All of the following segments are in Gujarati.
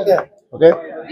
ઓકે,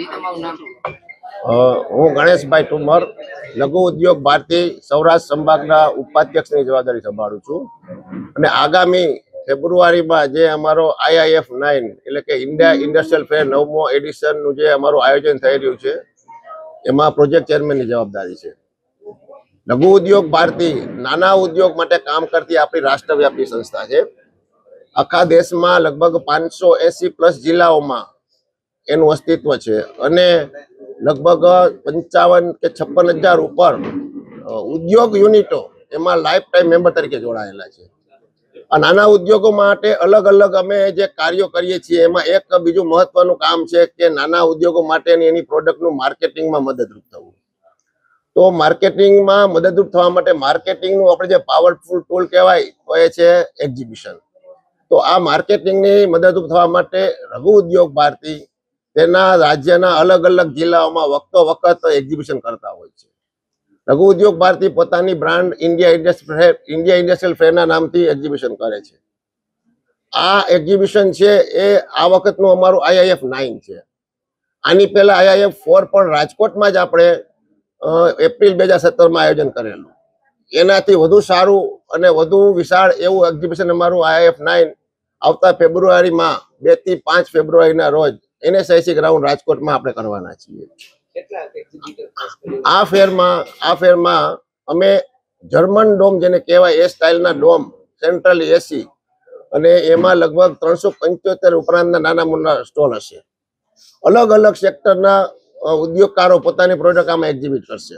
હું ગણેશભાઈ ઠુમર લઘુ ઉદ્યોગ ભારતી સૌરાષ્ટ્ર સંભાગના ઉપાધ્યક્ષની જવાબદારી સંભાળું છું અને આગામી ફેબ્રુઆરીમાં જે અમારો IIF9 એટલે કે ઇન્ડિયા ઇન્ડસ્ટ્રીયલ ફેર 9મો એડિશનનું જે અમારું આયોજન થઈ રહ્યું છે એમાં પ્રોજેક્ટ ચેરમેનની જવાબદારી છે। લઘુ ઉદ્યોગ ભારતી નાના ઉદ્યોગ માટે કામ કરતી આપણી રાષ્ટ્રવ્યાપી સંસ્થા છે। આખા દેશમાં લગભગ 580+ જિલ્લાઓમાં એનું અસ્તિત્વ છે અને લગભગ 55 કે 56,000 ઉપર ઉદ્યોગ યુનિટો એમાં લાઈફ ટાઈમ મેમ્બર તરીકે જોડાયેલા છે। આ નાના ઉદ્યોગો માટે અલગ અલગ અમે જે કાર્યો કરીએ છીએ એમાં એક બીજું મહત્વનું કામ છે કે નાના ઉદ્યોગો માટેની એની પ્રોડક્ટનું માર્કેટિંગમાં મદદરૂપ થવું। તો માર્કેટિંગમાં મદદરૂપ થવા માટે માર્કેટિંગનું આપણે જે પાવરફુલ ટૂલ કહેવાય તો એ છે એક્ઝિબિશન। તો આ માર્કેટિંગની મદદરૂપ થવા માટે લઘુ ઉદ્યોગ ભારતી તેના રાજ્યના અલગ અલગ જિલ્લાઓમાં વખતો વખત એક્ઝિબિશન કરતા હોય છે। લઘુ ઉદ્યોગ ભારતી પોતાની બ્રાન્ડ ઇન્ડિયા ઇન્ડસ્ટ્રીયલ ફેરના નામથી એક્ઝિબિશન કરે છે। આ એક્ઝિબિશન છે એ આ વખતનું અમારું IIF9 છે। આની પહેલા IIF4 પણ રાજકોટમાં જ આપણે એપ્રિલ 2017માં આયોજન કરેલું। એનાથી વધુ સારું અને વધુ વિશાળ એવું એક્ઝિબિશન અમારું IIF9 આવતા ફેબ્રુઆરીમાં 2 થી 5 ફેબ્રુઆરીના રોજ NSIC ગ્રાઉન્ડ રાજકોટમાં આપણે કરવાના છીએ। આ ફેરમાં અમે જર્મન ડોમ જેને કહેવાય એ સ્ટાઇલના ડોમ સેન્ટ્રલ એસી અને એમાં લગભગ 375 ઉપરાંતના નાના મોટા સ્ટોલ હશે। અલગ અલગ સેક્ટરના ઉદ્યોગકારો પોતાની પ્રોડક્ટ આમાં એક્ઝિબિટ કરશે।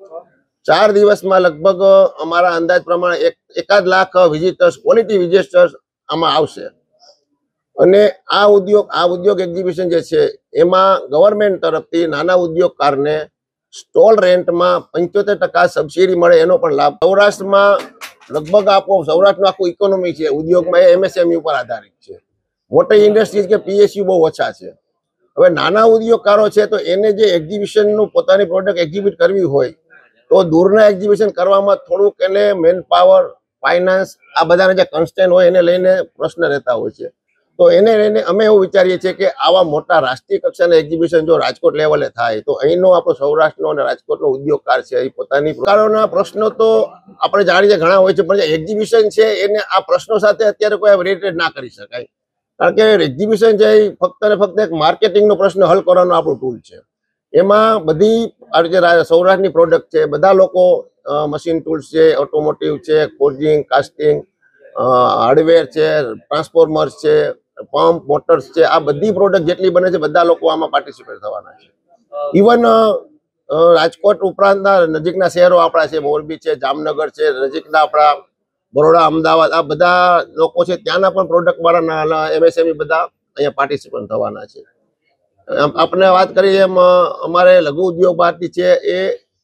4 દિવસમાં લગભગ અમારા અંદાજ પ્રમાણે 1 લાખ વિઝિટર્સ ક્વોલિટી વિઝિટર્સ આમાં આવશે અને આ ઉદ્યોગ એક્ઝિબિશન જે છે એમાં ગવર્મેન્ટ તરફથી નાના ઉદ્યોગકારને સ્ટોલ રેન્ટમાં 75% સબસિડી મળે એનો પણ લાભ। સૌરાષ્ટ્રમાં લગભગ સૌરાષ્ટ્રનું આખું ઇકોનોમી છે ઉદ્યોગમાં એ MSME ઉપર આધારિત છે। મોટી ઇન્ડસ્ટ્રીઝ કે PSU બહુ ઓછા છે। હવે નાના ઉદ્યોગકારો છે તો એને જે એક્ઝિબિશનનું પોતાની પ્રોડક્ટ એક્ઝિબિટ કરવી હોય તો દૂરના એક્ઝિબિશન કરવામાં થોડુંક એને મેન પાવર ફાઇનાન્સ આ બધાના જે કન્સ્ટેન્ટ હોય એને લઈને પ્રશ્ન રહેતા હોય છે। તો એને લઈને અમે એવું વિચારીએ છીએ કે આવા મોટા રાષ્ટ્રીય કક્ષાના એક્ઝિબિશન જો રાજકોટ લેવલે થાય તો અહીંનો આપણો સૌરાષ્ટ્રનો અને રાજકોટનો ઉદ્યોગકાર છે એ પોતાની પ્રકારોના પ્રશ્નો તો આપણે જાણીએ ઘણા હોય છે પણ જે એક્ઝિબિશન છે એને આ પ્રશ્નો સાથે અત્યારે કોઈ રિલેટેડ ના કરી શકાય કારણ કે એક્ઝિબિશન છે એ ફક્ત ને ફક્ત એક માર્કેટિંગનો પ્રશ્ન હલ કરવાનો આપણું ટૂલ છે। એમાં બધી જે સૌરાષ્ટ્રની પ્રોડક્ટ છે બધા લોકો મશીન ટૂલ્સ છે ઓટોમોટિવ છે ફોર્જિંગ કાસ્ટિંગ હાર્ડવેર છે ટ્રાન્સફોર્મર્સ છે પંપ મોટર્સ છે આ બધી પ્રોડક્ટ જેટલી બને છે બધા લોકો આમાં પાર્ટિસિપેટ થવાના છે। ઇવન રાજકોટ ઉપરાંતના નજીકના શહેરો આપણા છે મોરબી છે જામનગર છે નજીકના આપણા બરોડા અમદાવાદ આ બધા લોકો છે ત્યાંના પણ પ્રોડક્ટ વાળા MSME બધા અહીંયા પાર્ટિસિપેટ થવાના છે। આપણે વાત કરીએ એમ અમારે લઘુ ઉદ્યોગ ભારતી છે એ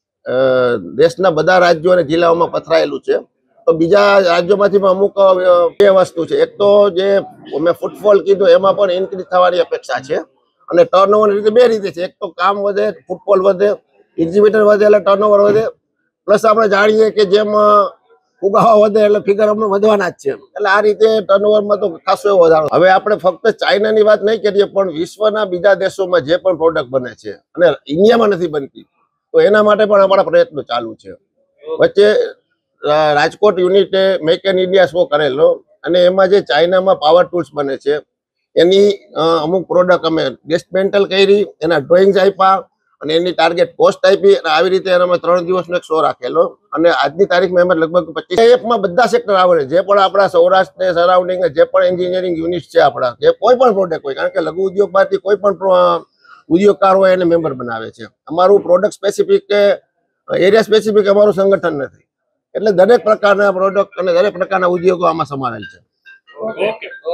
દેશના બધા રાજ્યો અને જિલ્લાઓમાં પથરાયેલું છે। તો બીજા રાજ્યોમાંથી પણ અમુક બે વસ્તુ છે। એક તો જે મેં ફૂટફોલ કીધું એમાં પણ ઇન્ક્રીઝ થવાની અપેક્ષા છે અને ટર્નઓવર રીતે બે રીતે છે। એક તો કામ વધે ફૂટફોલ વધે એક્ઝિબિટર વધે એટલે ટર્નઓવર વધે પ્લસ આપણે જાણીએ કે જેમ ફુગાવા વધે એટલે ફિગર અમને વધવાના જ છે એટલે આ રીતે ટર્નઓવરમાં તો ખાસો એવો વધારો। હવે આપણે ફક્ત ચાઇનાની વાત નહીં કરીએ પણ વિશ્વના બીજા દેશોમાં જે પણ પ્રોડક્ટ બને છે અને ઇન્ડિયામાં નથી બનતી તો એના માટે પણ અમારા પ્રયત્નો ચાલુ છે। વચ્ચે રાજકોટ યુનિટે મેક ઇન ઇન્ડિયા શો કરેલો અને એમાં જે ચાઇનામાં પાવર ટૂલ્સ બને છે એની અમુક પ્રોડક્ટ અમે ડિસ્મેન્ટલ કરી એના ડ્રોઈંગ્સ આપ્યા અને એની ટાર્ગેટ કોસ્ટ આપી અને આવી રીતે એનામાં 3 દિવસનો એક શો રાખેલો અને આજની તારીખમાં એમાં લગભગ 25 બધા સેક્ટર આવે જે પણ આપણા સૌરાષ્ટ્ર સરાઉન્ડિંગ જે પણ એન્જિનિયરિંગ યુનિટ છે આપણા જે કોઈ પણ પ્રોડક્ટ હોય કારણ કે લઘુ ઉદ્યોગ ભારતી કોઈ પણ ઉદ્યોગકાર હોય એને મેમ્બર બનાવે છે। અમારું પ્રોડક્ટ સ્પેસિફિક કે એરિયા સ્પેસિફિક અમારું સંગઠન નથી એટલે દરેક પ્રકારના પ્રોડક્ટ અને દરેક પ્રકારના ઉદ્યોગો આમાં સમાવેલ છે।